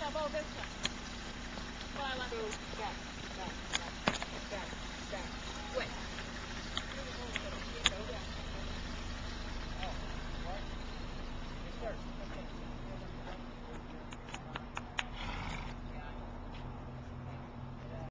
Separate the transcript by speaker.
Speaker 1: 把我跟抢，过来吧。
Speaker 2: 就这样。